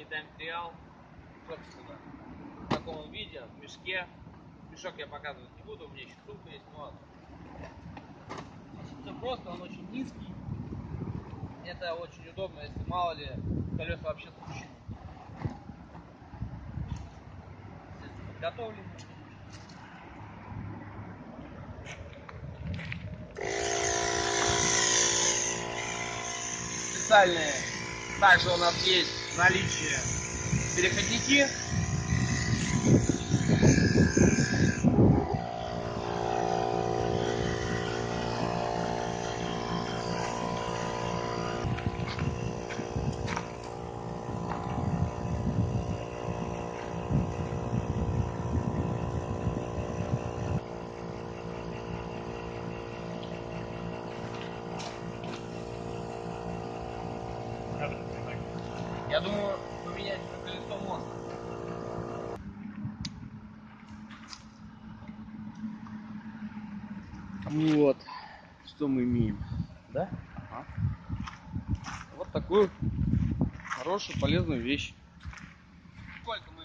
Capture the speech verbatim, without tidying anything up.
метаматериал, собственно, в таком виде, в мешке. Мешок я показывать не буду, у меня еще сумка есть, но ладно. Все просто, он очень низкий. Это очень удобно, если мало ли колеса вообще спущены. Здесь подготовлено. Специальные. Также у нас есть наличие переходники. Я думаю, поменять колесо можно. Вот, что мы имеем, да? Ага. Вот такую хорошую, полезную вещь. Сколько